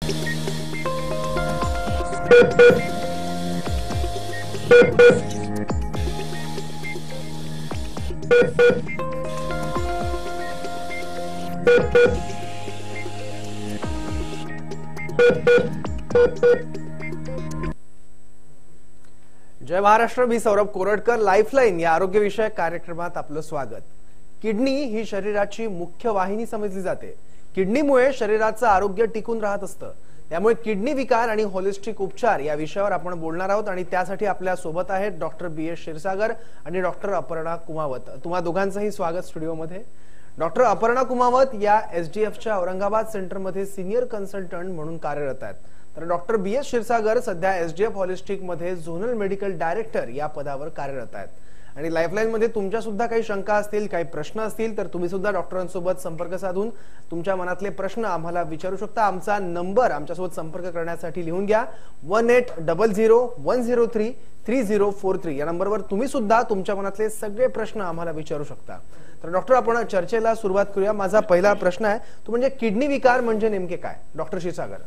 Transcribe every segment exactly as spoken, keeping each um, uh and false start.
जय महाराष्ट्र. मी सौरभ कोरडकर. लाईफलाईन या आरोग्य विषयक कार्यक्रमात आपलं स्वागत. किडनी ही शरीराची मुख्य वाहिनी समजली जाते. किडनीमुळे शरीराचं आरोग्य टिकून राहत असतं. त्यामुळे किडनी विकार आणि होलिस्टिक उपचार या विषयावर आपण बोलणार आहोत आणि त्यासाठी आपल्या सोबत आहेत डॉक्टर बी एस क्षीरसागर आणि डॉक्टर अपर्णा कुमावत. तुम्हा दोघांचंही स्वागत स्टुडिओमध्ये. डॉक्टर अपर्णा कुमावत या एसडीएफच्या औरंगाबाद सेंटरमध्ये सिनियर कन्सल्टंट म्हणून कार्यरत आहेत. तर डॉक्टर बी एस क्षीरसागर सध्या एसडीएफ हॉलिस्टिक मध्ये झोनल मेडिकल डायरेक्टर या पदावर कार्यरत आहेत. आणि लाईफलाईन मध्ये तुमच्या सुद्धा काही शंका असतील, काही प्रश्न असतील तर तुम्ही सुद्धा डॉक्टरांसोबत संपर्क साधून तुमच्या मनातले प्रश्न आम्हाला विचारू शकता. आमचा नंबर आमच्यासोबत संपर्क करण्यासाठी लिहून घ्या one eight double zero one zero three three zero four three या नंबरवर तुम्ही सुद्धा तुमच्या मनातले सगळे प्रश्न आम्हाला विचारू शकता. तर डॉक्टर आपण चर्चेला सुरुवात करूया. माझा पहिला प्रश्न आहे तो म्हणजे किडनी विकार म्हणजे नेमके काय? डॉक्टर क्षीरसागर.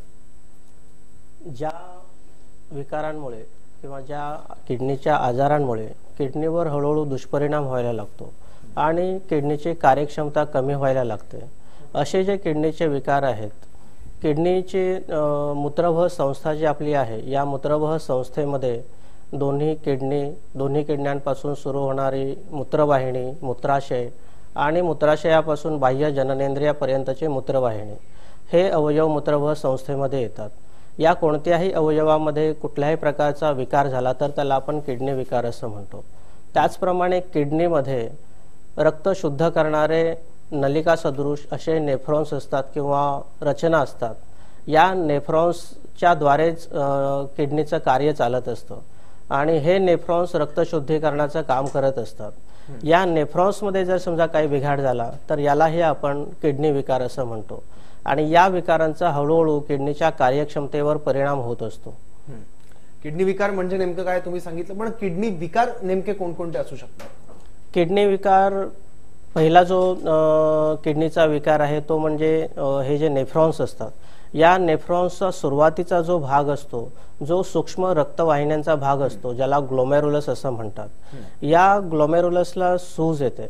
ज्या विकारांमुळे किंवा ज्या किडनीच्या आजारांमुळे किडनीवर हळूहळू दुष्परिणाम व्हायला लागतो आणि किडनीची कार्यक्षमता कमी व्हायला लागते, असे जे किडनीचे विकार आहेत, किडनीची मूत्रवाह संस्था जी आपली आहे या मूत्रवाह संस्थेमध्ये दोन्ही किडनी दोन्ही किडण्यांपासून सुरू होणारी मूत्रवाहिनी, मूत्राशय आणि मूत्राशयापासून बाह्य जननेंद्रियापर्यंतची मूत्रवाहिनी हे अवयव मूत्रवाह संस्थेमध्ये येतात. या कोणत्याही अवयवामध्ये कुठल्याही प्रकारचा विकार झाला तर त्याला आपण किडनी विकार असं म्हणतो. त्याचप्रमाणे किडनीमध्ये रक्त शुद्ध करणारे नलिका सदृश असे नेफ्रॉन्स असतात किंवा रचना असतात. या नेफ्रॉन्सच्या द्वारेच किडनीचं कार्य चालत असतं आणि हे नेफ्रॉन्स रक्तशुद्धीकरणाचं काम करत असतात. या नेफ्रॉन्समध्ये जर समजा काही बिघाड झाला तर यालाही आपण किडनी विकार असं म्हणतो आणि या विकारांचा हळूहळू किडनीच्या कार्यक्षमतेवर परिणाम होत असतो. किडनी विकार म्हणजे नेमकं काय तुम्ही सांगितलं, पण किडनी विकार नेमके कोणकोणते असू शकतात? किडनी विकार पहिला जो किडनीचा विकार आहे तो म्हणजे हे जे नेफ्रॉन्स असतात, या नेफ्रॉन्सचा सुरुवातीचा जो भाग असतो, जो सूक्ष्म रक्तवाहिन्यांचा भाग असतो, ज्याला ग्लोमेरुलस असं म्हणतात, या ग्लोमेरुलसला सूज येते.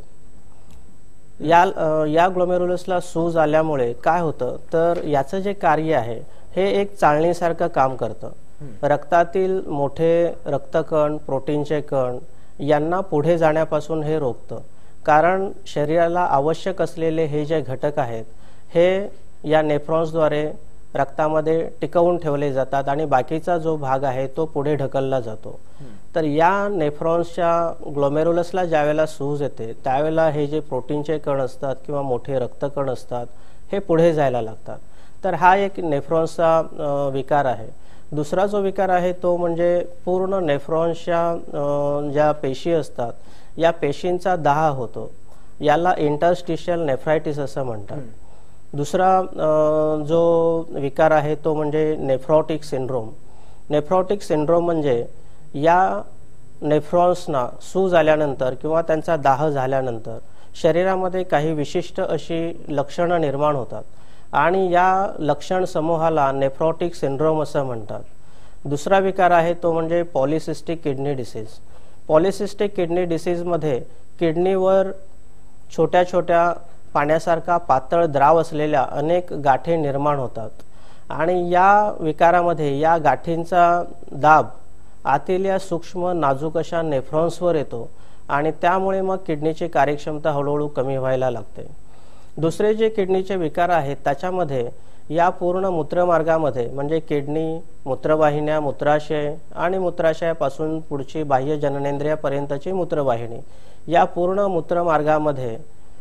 या या ग्लोमेरुलसला सूज आल्यामुळे काय होतं तर याचं जे कार्य आहे हे एक चाळणीसारखं काम करतं. रक्तातील मोठे रक्तकण, प्रोटीनचे कण यांना पुढे जाण्यापासून हे रोखतं. कारण शरीराला आवश्यक असलेले हे जे घटक आहेत हे या नेफ्रॉन्सद्वारे रक्तामध्ये टिकवून ठेवले जातात आणि बाकीचा जो भाग आहे तो पुढे ढकलला जातो. तर या नेफ्रॉन्सच्या ग्लोमेरुलसला ज्यावेळेला सूज येते त्यावेळेला हे जे प्रोटीनचे कण असतात किंवा मोठे रक्तकण असतात हे पुढे जायला लागतात. तर हा एक नेफ्रॉन्सचा विकार आहे. दुसरा जो विकार आहे तो म्हणजे पूर्ण नेफ्रॉन्सच्या ज्या पेशी असतात या पेशींचा दाह होतो. याला इंटरस्टिशियल नेफ्रायटिस असं म्हणतात. दुसरा जो विकार आहे तो म्हणजे नेफ्रॉटिक सिंड्रोम. नेफ्रॉटिक सिंड्रोम म्हणजे या नेफ्रॉन्सना सूज आल्यानंतर किंवा त्यांचा दाह झाल्यानंतर शरीरामध्ये काही विशिष्ट अशी लक्षणं निर्माण होतात आणि या लक्षण समूहाला नेफ्रॉटिक सिंड्रोम असं म्हणतात. दुसरा विकार आहे तो म्हणजे polycystic kidney disease. Polycystic kidney डिसीजमध्ये किडनीवर छोट्या छोट्या पाण्यासारखा पातळ द्राव असलेल्या अनेक गाठी निर्माण होतात आणि या विकारामध्ये या गाठींचा दाब आतील या सूक्ष्म नाजूक अशा नेफ्रॉन्सवर येतो आणि त्यामुळे मग किडनीची कार्यक्षमता हळूहळू कमी व्हायला लागते. दुसरे जे किडनीचे विकार आहेत त्याच्यामध्ये या पूर्ण मूत्रमार्गामध्ये म्हणजे किडनी, मूत्रवाहिन्या, मूत्राशय आणि मूत्राशयापासून पुढची बाह्य जननेंद्रियापर्यंतची मूत्रवाहिनी या पूर्ण मूत्रमार्गामध्ये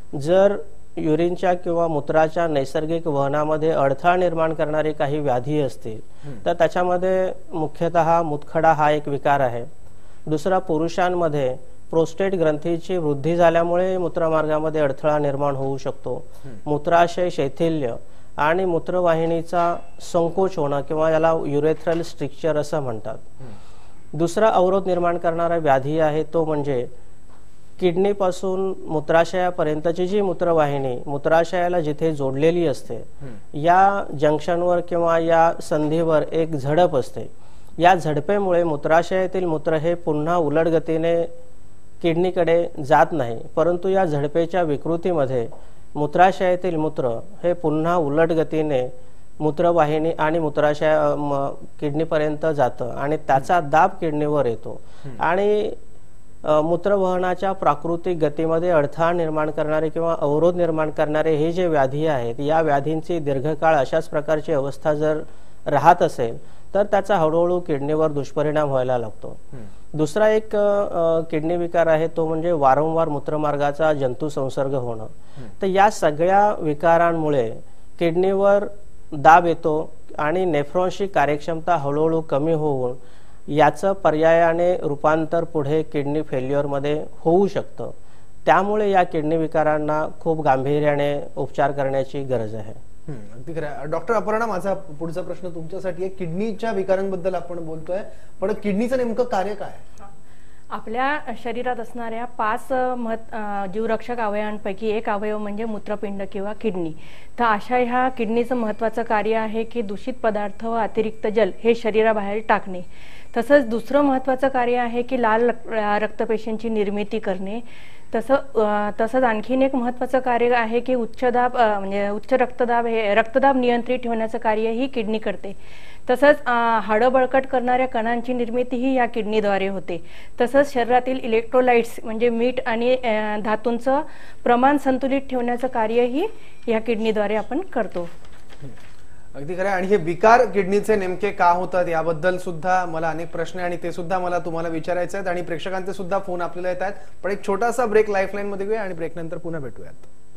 जर युरिनच्या किंवा मूत्राच्या नैसर्गिक वहनामध्ये अडथळा निर्माण करणारी काही व्याधी असतील तर त्याच्यामध्ये मुख्यतः मूतखडा हा एक विकार आहे. दुसरा पुरुषांमध्ये प्रोस्टेट ग्रंथीची वृद्धी झाल्यामुळे मूत्रमार्गामध्ये अडथळा निर्माण होऊ शकतो. मूत्राशय शैथिल्य आणि मूत्रवाहिनीचा संकोच होणं किंवा याला युरेथ्रल स्ट्रिक्चर असं म्हणतात. दुसरा अवरोध निर्माण करणारा व्याधी आहे तो म्हणजे किडनीपासून मूत्राशयापर्यंतची जी मूत्रवाहिनी मूत्राशयाला जिथे जोडलेली असते या जंक्शनवर किंवा या संधीवर एक झडप असते. या झडपेमुळे मूत्राशयातील मूत्र हे पुन्हा उलट गतीने किडनीकडे जात नाही, परंतु या झडपेच्या विकृतीमध्ये मूत्राशयातील मूत्र हे पुन्हा उलट गतीने मूत्रवाहिनी आणि मूत्राशय किडनीपर्यंत जातं आणि त्याचा दाब किडनीवर येतो आणि मूत्रवहनाच्या प्राकृतिक गतीमध्ये अडथळा निर्माण करणारे किंवा अवरोध निर्माण करणारे हे जे व्याधी आहेत या व्याधींची दीर्घकाळ अशाच प्रकारची अवस्था जर राहत असेल तर त्याचा हळूहळू किडनीवर दुष्परिणाम व्हायला लागतो. दुसरा एक किडनी विकार आहे तो म्हणजे वारंवार मूत्रमार्गाचा जंतू संसर्ग होणं. तर या सगळ्या विकारांमुळे किडनीवर दाब येतो आणि नेफ्रॉन्सची कार्यक्षमता हळूहळू कमी होऊन याचं पर्यायाने रूपांतर पुढे किडनी फेल्युअरमध्ये होऊ शकतं. त्यामुळे या किडनी विकारांना खूप गांभीर्याने उपचार करण्याची गरज आहे. अगदी खरं. डॉक्टर अपर्णा, माझा पुढचा प्रश्न तुमच्यासाठी आहे. किडनीच्या विकारांबद्दल आपण बोलतोय, पण किडनीचं नेमकं कार्य काय? आपल्या शरीरात असणाऱ्या पाच महत् जीवरक्षक अवयवांपैकी एक अवयव म्हणजे मूत्रपिंड किंवा किडनी. तर अशा ह्या किडनीचं महत्त्वाचं कार्य आहे की दूषित पदार्थ व अतिरिक्त जल हे शरीराबाहेर टाकणे. तसंच दुसरं महत्त्वाचं कार्य आहे की लाल रक्तपेशींची निर्मिती करणे. तसं तसंच आणखीन एक महत्त्वाचं कार्य आहे की उच्च दाब म्हणजे उच्च रक्तदाब हे रक्तदाब नियंत्रित ठेवण्याचं कार्य ही किडनी करते. तसंच हाडं बळकट करणाऱ्या कणांची निर्मिती ही या किडनीद्वारे होते. तसंच शरीरातील इलेक्ट्रोलाइट्स म्हणजे मीठ आणि धातूंचं प्रमाण संतुलित ठेवण्याचं कार्यही या किडनीद्वारे आपण करतो. अगदी खरं. आणि हे विकार किडनीचे नेमके का होतात याबद्दल सुद्धा मला अनेक प्रश्न आणि ते सुद्धा मला तुम्हाला विचारायचे आहेत आणि प्रेक्षकांचे सुद्धा फोन आपल्याला येत आहेत. पण एक छोटासा ब्रेक लाईफलाईन मध्ये घेऊया आणि ब्रेक नंतर पुन्हा भेटूयात.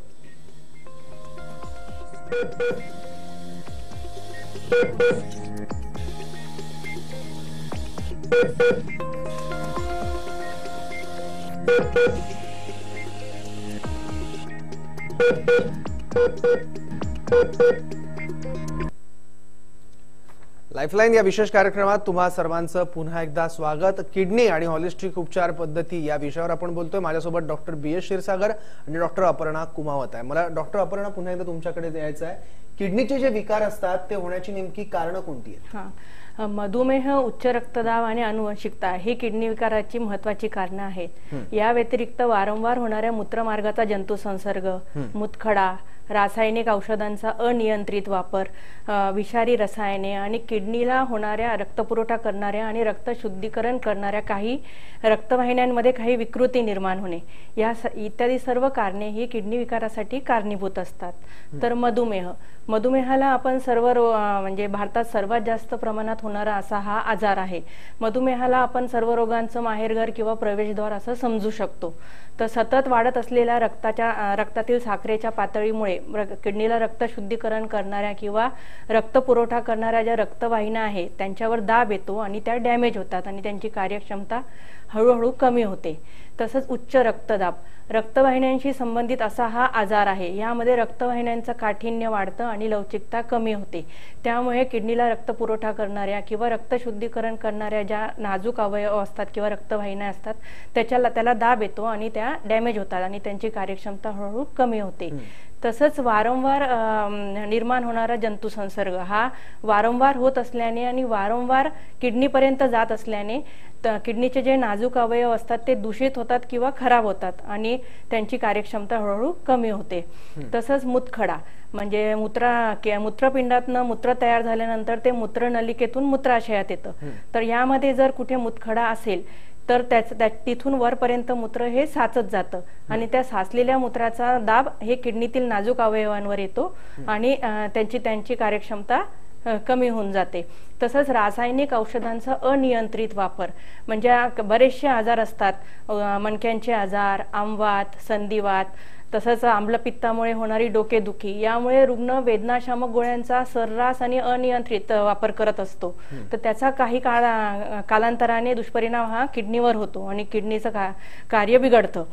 लाईफलाईन या विशेष कार्यक्रमात तुम्हा सर्वांचं पुन्हा एकदा स्वागत. किडनी आणि हॉलिस्टिक उपचार पद्धती या विषयावर आपण बोलतोय. माझ्यासोबत डॉक्टर बी एस क्षीरसागर आणि डॉक्टर अपर्णा कुमावत आहे. मला डॉक्टर अपर्णा पुन्हा एकदा तुमच्याकडे द्यायचं आहे. किडनीचे जे विकार असतात ते होण्याची नेमकी कारणं कोणती आहेत? मधुमेह, उच्च रक्तदाब आणि अनुवंशिकता ही किडनी विकाराची महत्वाची कारणं आहेत. या व्यतिरिक्त वारंवार होणाऱ्या मूत्रमार्गाचा जंतू संसर्ग, मूतखडा, रासायनिक औषधांचा अनियंत्रित वापर, विषारी रसायने आणि किडनीला होणाऱ्या रक्तपुरवठा करणाऱ्या आणि रक्त शुद्धीकरण करणाऱ्या काही रक्तवाहिन्यांमध्ये काही विकृती निर्माण होणे या इत्यादी सर्व कारणे ही किडनी विकारासाठी कारणीभूत असतात. तर मधुमेह मधुमेहाला आपण सर्व म्हणजे भारतात सर्वात जास्त प्रमाणात होणारा असा हा आजार आहे. मधुमेहाला आपण सर्व रोगांचं माहेरघर किंवा प्रवेशद्वार असं समजू शकतो. तर सतत वाढत असलेल्या रक्ताच्या रक्तातील साखरेच्या पातळीमुळे किडनीला रक्त शुद्धीकरण करणाऱ्या किंवा रक्त पुरवठा करणाऱ्या ज्या रक्तवाहिन्या आहेत त्यांच्यावर दाब येतो आणि त्या डॅमेज होतात आणि त्यांची कार्यक्षमता हळूहळू कमी होते. तसंच उच्च रक्तदाब रक्तवाहिन्यांशी संबंधित असा हा आजार आहे. यामध्ये रक्तवाहिन्यांचं काठिण्य वाढतं आणि लवचिकता कमी होते. त्यामुळे किडनीला रक्त पुरवठा करणाऱ्या किंवा रक्त शुद्धीकरण करणाऱ्या ज्या नाजूक अवयव असतात किंवा रक्तवाहिन्या असतात त्याच्याला त्याला दाब येतो आणि त्या डॅमेज होतात आणि त्यांची कार्यक्षमता हळूहळू कमी होते. तसंच वारंवार निर्माण होणारा जंतू संसर्ग हा वारंवार होत असल्याने आणि वारंवार किडनीपर्यंत जात असल्याने किडनीचे जे नाजूक अवयव असतात ते दूषित होतात किंवा खराब होतात आणि त्यांची कार्यक्षमता हळूहळू कमी होते. तसंच मूतखडा म्हणजे मूत्र मूत्रपिंडातनं मूत्र तयार झाल्यानंतर ते मूत्रनलिकेतून मूत्राशयात येतं. तर यामध्ये जर कुठे मूतखडा असेल तर त्याच तिथून वरपर्यंत मूत्र हे साचत जातं आणि त्या साचलेल्या मूत्राचा दाब हे किडनीतील नाजूक अवयवांवर येतो आणि त्यांची त्यांची कार्यक्षमता कमी होऊन जाते. तसंच रासायनिक औषधांचा अनियंत्रित वापर म्हणजे बरेचसे आजार असतात, मणक्यांचे आजार, आमवात, संधिवात, तसंच आम्लपित्तामुळे होणारी डोकेदुखी यामुळे रुग्ण वेदनाशामक गोळ्यांचा सर्रास आणि अनियंत्रित वापर करत असतो. तर त्याचा काही काळ कालांतराने दुष्परिणाम हा किडनीवर होतो आणि किडनीचं का कार्य बिघडतं.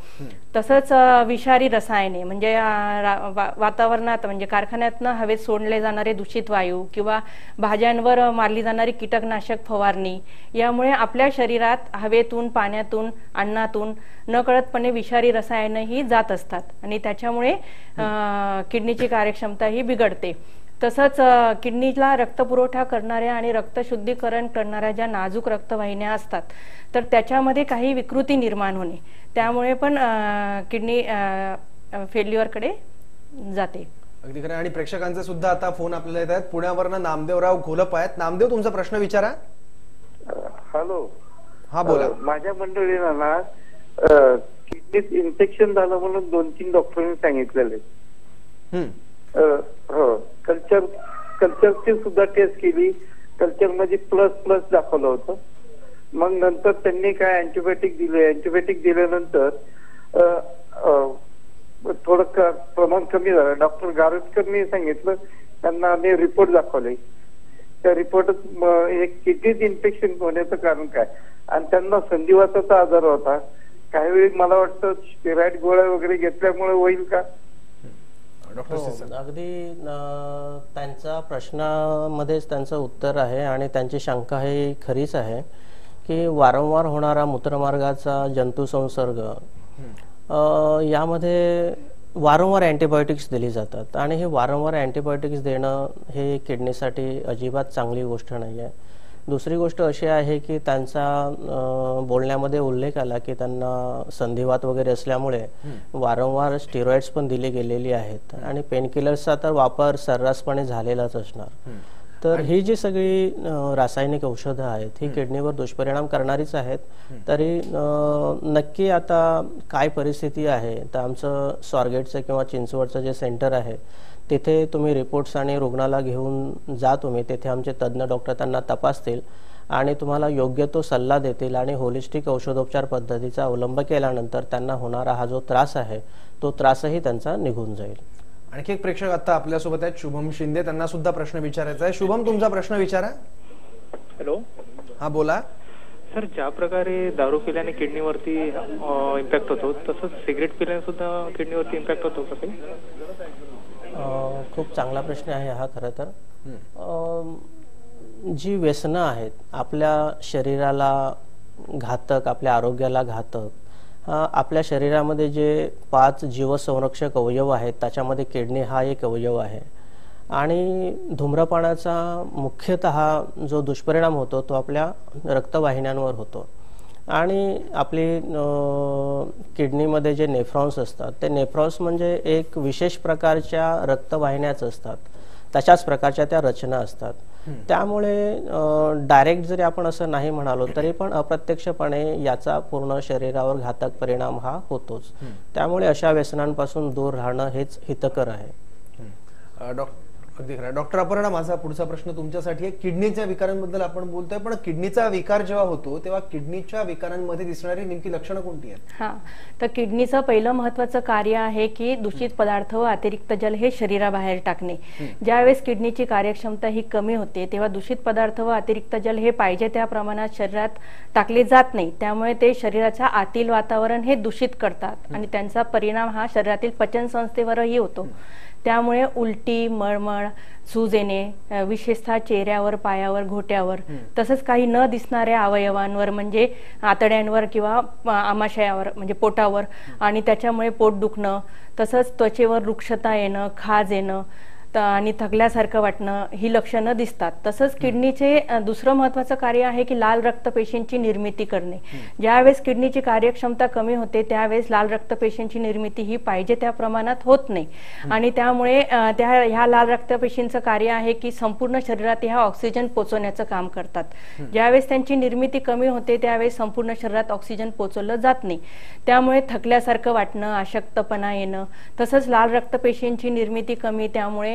तसंच अ, विषारी रसायने म्हणजे अ, रा- वा- वातावरणात म्हणजे कारखान्यातनं हवेत सोडले जाणारे दूषित वायू किंवा भाज्यांवर अ, मारली जाणारी कीटकनाशक फवारणी यामुळे आपल्या शरीरात हवेतून, पाण्यातून, अन्नातून नकळतपणे विषारी रसायनही जात असतात आणि त्याच्यामुळे अ, किडनीची कार्यक्षमता ही बिघडते. तसंच अ, किडनीला रक्तपुरवठा करणाऱ्या आणि रक्तशुद्धीकरण करणाऱ्या ज्या नाजूक रक्तवाहिन्या असतात तर त्याच्यामध्ये काही विकृती निर्माण होणे त्यामुळे पण अ, किडनी फेल्युअरकडे जाते. अगदी खरं. आणि प्रेक्षकांचे सुद्धा आता फोन आपल्याला येत आहेत. पुण्यावरनं नामदेवराव घोलप आहेत. नामदेव, तुमचा प्रश्न विचारा. हॅलो. हा, बोला. अ, माझ्या मंडळीला ना अ, किडनीत इन्फेक्शन झालं म्हणून दोन तीन डॉक्टरांनी सांगितलेले. हम्म. अ, हो, कल्चर कल्चरची सुद्धा टेस्ट केली. कल्चर मध्ये प्लस प्लस दाखवलं होतं. मग नंतर त्यांनी काय अँटीबायोटिक दिले. अँटीबायोटिक दिल्यानंतर अ, अ, थोडं क- प्रमाण कमी झालं. डॉक्टर गारटकरनी सांगितलं, त्यांना आम्ही रिपोर्ट दाखवले. त्या रिपोर्टात एक किडनीत इन्फेक्शन होण्याचं कारण काय, आणि त्यांना संधिवाताचा आजार होता. काही वेळी मला वाटतं स्टेरॉइड गोळ्या वगैरे घेतल्यामुळे होईल का? डॉक्टर हो, सिसन. अगदी अं, त्यांच्या प्रश्नामध्येच त्यांचं उत्तर आहे आणि त्यांची शंका ही खरीच आहे की वारंवार होणारा मूत्रमार्गाचा जंतू संसर्ग अं, यामध्ये वारंवार अँटीबायोटिक्स दिली जातात आणि हे वारंवार अँटीबायोटिक्स देणं हे किडनीसाठी अजिबात चांगली गोष्ट नाही आहे. दुसरी गोष्ट अशी आहे की त्यांचा अं, बोलण्यामध्ये उल्लेख आला की त्यांना संधिवात वगैरे असल्यामुळे वारंवार स्टेरॉइड्स पण दिली गेलेली आहेत आणि पेनकिलर्सचा तर वापर सर्रासपणे झालेलाच असणार. तर ही जी सगळी अं, रासायनिक औषधं आहेत ही किडनीवर दुष्परिणाम करणारीच आहेत. तरी अं, नक्की आता काय परिस्थिती आहे तर आमचं स्वारगेटचं किंवा चिंचवडचं जे सेंटर आहे तिथे तुम्ही रिपोर्ट्स आणि रुग्णाला घेऊन जा. तुम्ही तिथे आमचे तज्ज्ञ डॉक्टर त्यांना तपासतील आणि तुम्हाला योग्य तो सल्ला देतील आणि होलिस्टिक औषधोपचार पद्धतीचा अवलंब केल्यानंतर त्यांना होणारा हा जो त्रास आहे तो त्रासही त्यांचा निघून जाईल. आणखी एक प्रेक्षक आता आपल्यासोबत आहेत, शुभम शिंदे. त्यांना सुद्धा प्रश्न विचारायचा आहे. शुभम, तुमचा प्रश्न विचारा. हॅलो. हा, बोला. सर, ज्या प्रकारे दारू पिल्याने किडनीवरती इम्पॅक्ट होतो तसंच सिगरेट पिल्याने सुद्धा किडनीवरती इम्पॅक्ट होतो का काही? अं, खूप चांगला प्रश्न आहे हा. खरं तर अं, जी व्यसनं आहेत आपल्या शरीराला घातक, आपल्या आरोग्याला घातक, अं, आपल्या शरीरामध्ये जे पाच जीवसंरक्षक अवयव आहेत त्याच्यामध्ये किडनी हा एक अवयव आहे आणि धूम्रपानाचा मुख्यतः जो दुष्परिणाम होतो तो आपल्या रक्तवाहिन्यांवर होतो आणि आपली किडनीमध्ये जे नेफ्रॉन्स असतात ते नेफ्रॉन्स म्हणजे एक विशेष प्रकारच्या रक्तवाहिन्याच असतात, तशाच प्रकारच्या त्या रचना असतात. त्यामुळे डायरेक्ट जरी आपण असं नाही म्हणालो तरी पण अप्रत्यक्षपणे याचा पूर्ण शरीरावर घातक परिणाम हा होतोच. त्यामुळे अशा व्यसनांपासून दूर राहणं हेच हितकर आहे. डॉक्टर अगदी खरं. डॉक्टर अपर्णा, माझा पुढचा प्रश्न तुमच्यासाठी आहे. किडनीच्या विकारांबद्दल आपण बोलतोय, पण किडनीचा विकार जेव्हा होतो तेव्हा किडनीच्या विकारांमध्ये दिसणारी नेमकी लक्षणं कोणती आहेत? हा, तर किडनीचं पहिलं महत्वाचं कार्य आहे की दूषित पदार्थ व अतिरिक्त जल हे शरीराबाहेर टाकणे. ज्यावेळेस किडनीची कार्यक्षमता ही कमी होते तेव्हा दूषित पदार्थ व अतिरिक्त जल हे पाहिजे त्या प्रमाणात शरीरात टाकले जात नाही. त्यामुळे ते शरीराच्या आतील वातावरण हे दूषित करतात आणि त्यांचा परिणाम हा शरीरातील पचन संस्थेवरही होतो. त्यामुळे उलटी, मळमळ, सूज येणे, विशेषतः चेहऱ्यावर, पायावर, घोट्यावर, तसंच काही न दिसणाऱ्या अवयवांवर म्हणजे आतड्यांवर किंवा आमाशयावर म्हणजे पोटावर, आणि त्याच्यामुळे पोट दुखणं, तसंच त्वचेवर रुक्षता येणं, खाज येणं आणि थकल्यासारखं वाटणं ही लक्षणं दिसतात. तसंच किडनीचे दुसरं महत्वाचं कार्य आहे की लाल रक्तपेशींची निर्मिती करणे. ज्यावेळेस किडनीची कार्यक्षमता कमी होते त्यावेळेस लाल रक्तपेशींची निर्मिती ही पाहिजे त्या प्रमाणात होत नाही आणि त्यामुळे त्या ह्या लाल रक्तपेशींचं कार्य आहे की संपूर्ण शरीरात ह्या ऑक्सिजन पोचवण्याचं काम करतात. ज्यावेळेस त्यांची निर्मिती कमी होते त्यावेळेस संपूर्ण शरीरात ऑक्सिजन पोचवलं जात नाही. त्यामुळे थकल्यासारखं वाटणं, अशक्तपणा येणं, तसंच लाल रक्तपेशींची निर्मिती कमी, त्यामुळे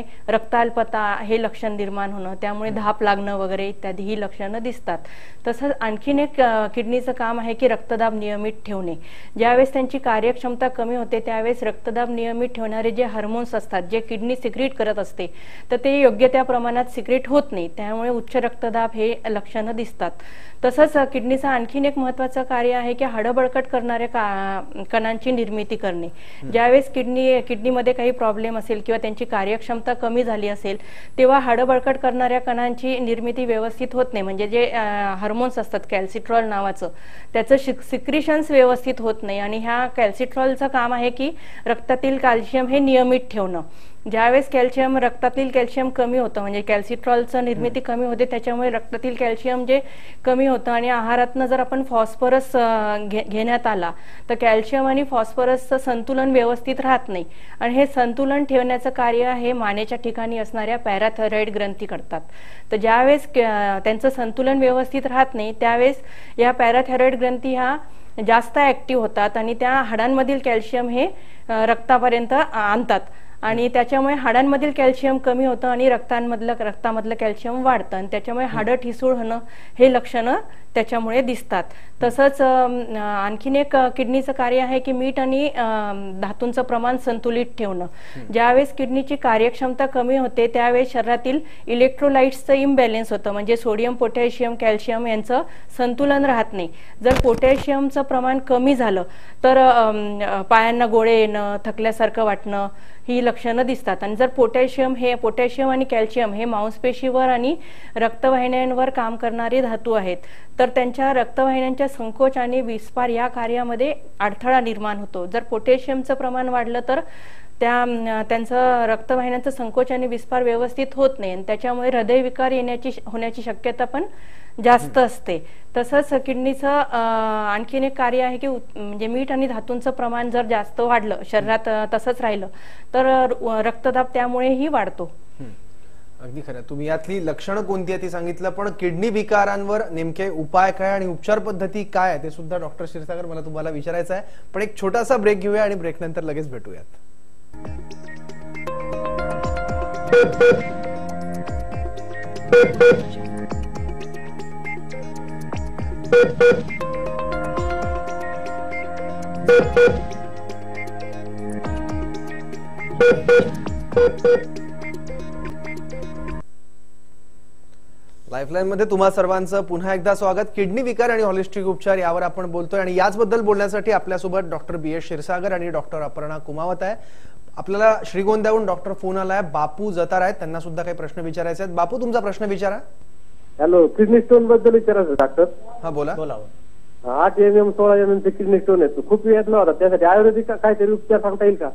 रक्ताल्पता हे लक्षण निर्माण होणं, त्यामुळे धाप लागणं वगैरे इत्यादी ही लक्षणं दिसतात. तसंच आणखीन एक किडनीचं काम आहे की रक्तदाब नियमित ठेवणे. ज्यावेळेस त्यांची कार्यक्षमता कमी होते त्यावेळेस रक्तदाब नियमित ठेवणारे जे हार्मोन्स असतात जे किडनी सिक्रीट करत असते तर ते योग्य त्या प्रमाणात सिक्रीट होत नाही, त्यामुळे उच्च रक्तदाब हे लक्षणं दिसतात. तसंच किडनीचं आणखीन एक महत्त्वाचं कार्य आहे की हाडं बळकट करणाऱ्या का कणांची निर्मिती करणे. ज्यावेळेस किडनी किडनीमध्ये काही प्रॉब्लेम असेल किंवा त्यांची कार्यक्षमता कमी झाली असेल तेव्हा हाडं बळकट करणाऱ्या कणांची निर्मिती व्यवस्थित होत नाही, म्हणजे जे हार्मोन्स असतात कॅल्सिट्रॉल नावाचं त्याचं सिक्रिशन्स व्यवस्थित होत नाही. आणि ह्या कॅल्सिट्रॉलचं काम आहे की रक्तातील कॅल्शियम हे नियमित ठेवणं. ज्यावेळेस कॅल्शियम रक्तातील कॅल्शियम कमी होतं म्हणजे कॅल्सिट्रॉलचं निर्मिती कमी होते, त्याच्यामुळे रक्तातील कॅल्शियम जे कमी होतं आणि आहारातनं जर आपण फॉस्फरस घे घेण्यात आला तर कॅल्शियम आणि फॉस्फरसचं संतुलन व्यवस्थित राहत नाही आणि हे संतुलन ठेवण्याचं कार्य हे मानेच्या ठिकाणी असणाऱ्या पॅराथायरॉइड ग्रंथी करतात. तर ज्यावेळेस त्यांचं संतुलन व्यवस्थित राहत नाही त्यावेळेस या पॅराथायरॉइड ग्रंथी ह्या जास्त ऍक्टिव्ह होतात आणि त्या हाडांमधील कॅल्शियम हे रक्तापर्यंत आणतात आणि त्याच्यामुळे हाडांमधील कॅल्शियम कमी होतं आणि रक्तांमधलं रक्तामधलं कॅल्शियम वाढतं आणि त्याच्यामुळे हाडं ठिसूळ होणं हे लक्षणं त्याच्यामुळे दिसतात. तसंच आणखीन एक किडनीचं कार्य आहे की मीठ आणि धातूंचं प्रमाण संतुलित ठेवणं. ज्यावेळेस किडनीची कार्यक्षमता कमी होते त्यावेळेस शरीरातील इलेक्ट्रोलाइट्सचं इम्बॅलेन्स होतं, म्हणजे सोडियम पोटॅशियम कॅल्शियम यांचं संतुलन राहत नाही. जर पोटॅशियमचं प्रमाण कमी झालं तर पायांना गोळे येणं, थकल्यासारखं वाटणं ही लक्षणं दिसतात. आणि जर पोटॅशियम हे पोटॅशियम आणि कॅल्शियम हे मांसपेशीवर आणि रक्तवाहिन्यांवर काम करणारे धातू आहेत तर त्यांच्या रक्तवाहिन्यांच्या संकोच आणि विस्पार या कार्यामध्ये अडथळा निर्माण होतो. जर पोटॅशियमचं प्रमाण वाढलं तर त्या त्यांचं रक्तवाहिन्यांचं संकोच आणि विस्पार व्यवस्थित होत नाही आणि त्याच्यामुळे हृदयविकार येण्याची होण्याची शक्यता पण जास्त असते. तसंच किडनीचं आणखीन एक कार्य आहे की म्हणजे मीठ आणि धातूंचं प्रमाण जर जास्त वाढलं शरीरात तसंच राहिलं तर रक्तदाब त्यामुळेही वाढतो. अगदी खरं. तुम्ही यातली लक्षणं कोणती आहे ती सांगितलं, पण किडनी विकारांवर नेमके उपाय काय आणि उपचार पद्धती काय आहे ते सुद्धा डॉक्टर क्षीरसागर मला तुम्हाला विचारायचं आहे. पण एक छोटासा ब्रेक घेऊया आणि ब्रेक नंतर लगेच भेटूयात. लाईफलाईन मध्ये तुम्हा सर्वांचं पुन्हा एकदा स्वागत. किडनी विकार आणि हॉलिस्टिक उपचार यावर आपण बोलतोय आणि याचबद्दल बोलण्यासाठी आपल्यासोबत डॉक्टर बी एस क्षीरसागर आणि डॉक्टर अपर्णा कुमावत आहे. आपल्याला श्रीगोंद्याहून डॉक्टर फोन आलाय, बापू जतार आहेत, त्यांना सुद्धा काही प्रश्न विचारायचे आहेत. बापू तुमचा प्रश्न विचारा. हॅलो, किडनी स्टोन बद्दल विचारायचं डॉक्टर. हा बोला. बोला. आठ एम एम सोळा एम एम चे किडनी स्टोन आहेत, खूप वेदना होता, त्यासाठी आयुर्वेदिक काहीतरी उपचार सांगता येईल का?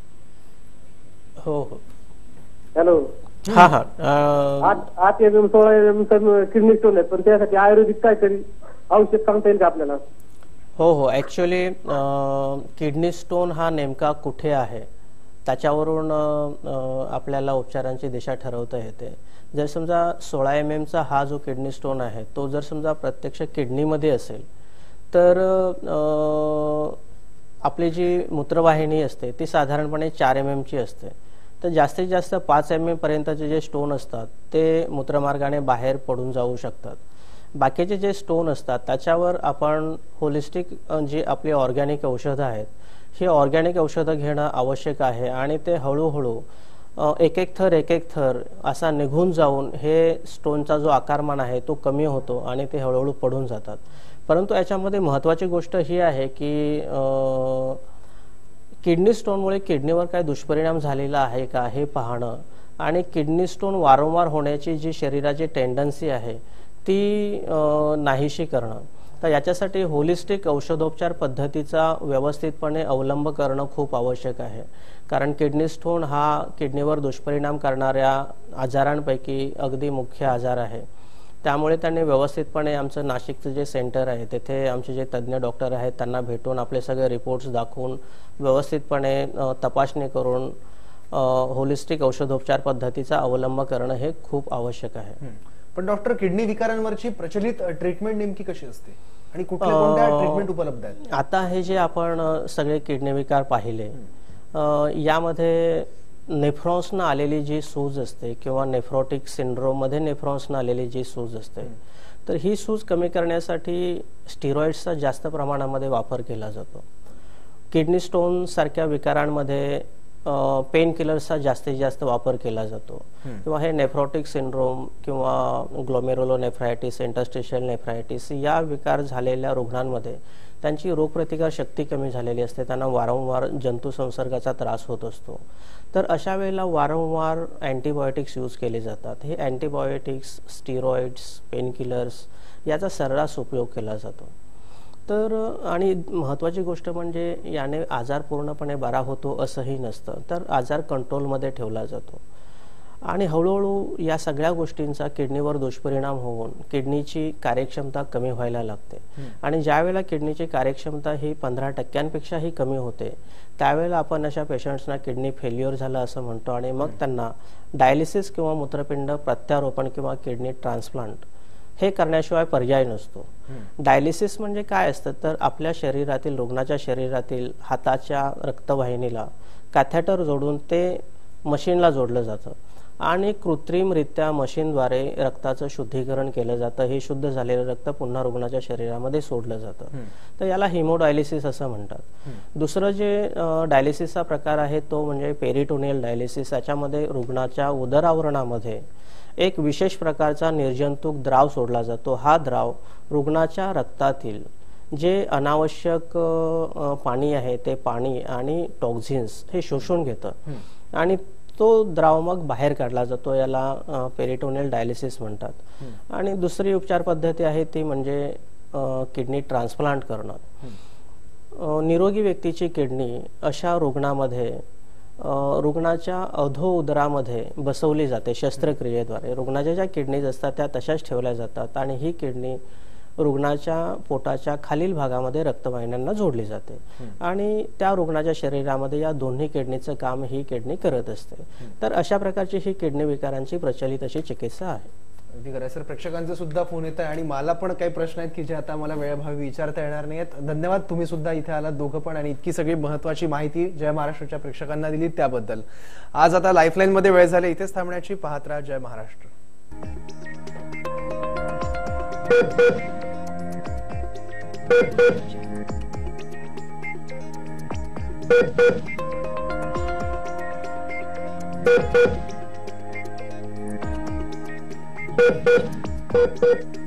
हो हो. हॅलो. हा हा. आठ आठ एम एम सोळा एम एम किडनी स्टोन आहेत पण त्यासाठी आयुर्वेदिक काहीतरी औषध सांगता येईल का आपल्याला? हो हो. ऍक्च्युली किडनी स्टोन हा नेमका कुठे आहे त्याच्यावरून आपल्याला उपचारांची दिशा ठरवता येते. जर समजा सोळा एम एमचा हा जो किडनी स्टोन आहे तो जर समजा प्रत्यक्ष किडनीमध्ये असेल तर आपली जी मूत्रवाहिनी असते ती साधारणपणे चार एम एमची असते. तर जास्तीत जास्त पाच एम एम पर्यंतचे जे स्टोन असतात ते मूत्रमार्गाने बाहेर पडून जाऊ शकतात. बाकीचे जे स्टोन असतात त्याच्यावर आपण होलिस्टिक जी आपली ऑर्गॅनिक औषधं आहेत ही ऑर्गॅनिक औषधं घेणं आवश्यक आहे आणि ते हळूहळू एक एक थर एक एक थर असा निघून जाऊन हे स्टोनचा जो आकारमान आहे तो कमी होतो आणि ते हळूहळू पडून जातात. परंतु याच्यामध्ये महत्त्वाची गोष्ट ही आहे की किडनी स्टोनमुळे किडनीवर काय दुष्परिणाम झालेला आहे का हे पाहणं आणि किडनी स्टोन वारंवार होण्याची जी शरीराची टेंडन्सी आहे ती नाहीशी करणं. तर याच्यासाठी होलिस्टिक औषधोपचार पद्धतीचा व्यवस्थितपणे अवलंब करणं खूप आवश्यक आहे. कारण किडनी स्टोन हा किडनीवर दुष्परिणाम करणाऱ्या आजारांपैकी अगदी मुख्य आजार आहे. त्यामुळे त्यांनी व्यवस्थितपणे आमचं नाशिकचं जे सेंटर आहे तिथे आमचे जे तज्ज्ञ डॉक्टर आहेत त्यांना भेटून आपले सगळे रिपोर्ट्स दाखवून व्यवस्थितपणे तपासणी करून होलिस्टिक औषधोपचार पद्धतीचा अवलंब करणं हे खूप आवश्यक आहे. पण डॉक्टर, किडनी विकारांवरची प्रचलित ट्रीटमेंट नेमकी कशी असते आणि कुठल्या कोणत्या ट्रीटमेंट उपलब्ध आहेत? आता हे जे आपण सगळे किडनी विकार पाहिले यामध्ये नेफ्रॉन्सनं आलेली जी सूज असते किंवा नेफ्रोटिक सिंड्रोममध्ये नेफ्रॉन्सनं आलेली जी सूज असते, तर ही सूज कमी करण्यासाठी स्टिरॉइड्सचा जास्त प्रमाणामध्ये वापर केला जातो. किडनी स्टोन सारख्या विकारांमध्ये पेन किलर्सचा जास्तीत जास्त वापर केला जातो. किंवा हे नेफ्रोटिक सिंड्रोम किंवा ग्लोमेरुलोनेफ्रायटिस, इंटरस्टिशियल नेफ्रायटिस या विकार झालेल्या रुग्णांमध्ये त्यांची रोगप्रतिकार शक्ती कमी झालेली असते, त्यांना वारंवार जंतू संसर्गाचा त्रास होत असतो. तर अशा वेळेला वारंवार अँटीबायोटिक्स यूज केले जातात. हे अँटीबायोटिक्स, स्टिरॉइड्स, पेनकिलर्स याचा सर्रास उपयोग केला जातो. तर आणि महत्त्वाची गोष्ट म्हणजे याने आजार पूर्णपणे बरा होतो असंही नसतं, तर आजार कंट्रोलमध्ये ठेवला जातो. आणि हळूहळू या सगळ्या गोष्टींचा किडनीवर दुष्परिणाम होऊन किडनीची कार्यक्षमता कमी व्हायला लागते. आणि ज्यावेळेला किडनीची कार्यक्षमता ही पंधरा टक्क्यांपेक्षाही कमी होते, त्यावेळेला आपण अशा पेशंट्सना किडनी फेल्युअर झालं असं म्हणतो आणि मग त्यांना डायलिसिस किंवा मूत्रपिंड प्रत्यारोपण किंवा किडनी ट्रान्सप्लांट हे करण्याशिवाय पर्याय नसतो. डायलिसिस म्हणजे काय असतं, तर आपल्या शरीरातील रुग्णाच्या शरीरातील हाताच्या रक्तवाहिनीला कॅथेटर जोडून ते मशीनला जोडलं जातं आणि कृत्रिमरित्या मशीनद्वारे रक्ताचं शुद्धीकरण केलं जातं. हे शुद्ध झालेलं रक्त पुन्हा रुग्णाच्या शरीरामध्ये सोडलं जातं. तर याला हिमोडायलिसिस असं म्हणतात. दुसरं जे डायलिसिसचा प्रकार आहे तो म्हणजे पेरिटोनियल डायलिसिस. याच्यामध्ये रुग्णाच्या उदरावरणामध्ये एक विशेष प्रकारचा निर्जंतुक द्राव सोडला जातो. हा द्राव रुग्णाच्या रक्तातील जे अनावश्यक पाणी आहे ते पाणी आणि टॉक्झिन्स हे शोषून घेतं आणि तो द्राव मग बाहेर काढला जातो. याला पेरिटोनियल डायलिसिस म्हणतात. आणि दुसरी उपचार पद्धती आहे ती म्हणजे किडनी ट्रान्सप्लांट करणं. निरोगी व्यक्तीची किडनी अशा रुग्णामध्ये रुग्णाच्या अधो उदरामध्ये बसवली जाते शस्त्रक्रियेद्वारे. रुग्णाच्या ज्या किडनीज असतात त्या तशाच ठेवल्या जातात आणि ही किडनी रुग्णाच्या पोटाच्या खालील भागामध्ये रक्तवाहिन्यांना जोडली जाते आणि त्या रुग्णाच्या शरीरामध्ये या दोन्ही किडनीचं काम ही किडनी करत असते. तर अशा प्रकारची ही किडनी विकारांची प्रचलित अशी चिकित्सा आहे. अगदी खरं सर. प्रेक्षकांचे सुद्धा फोन येत आहे आणि मला पण काही प्रश्न आहेत की जे आता मला वेळेअभावी विचारता येणार नाहीत. धन्यवाद, तुम्ही सुद्धा इथे आलात दोघं पण आणि इतकी सगळी महत्वाची माहिती जय महाराष्ट्राच्या प्रेक्षकांना दिली त्याबद्दल. आज आता लाईफलाईन मध्ये वेळ झाली इथेच थांबण्याची. पाहत राहा जय महाराष्ट्र. Thank you.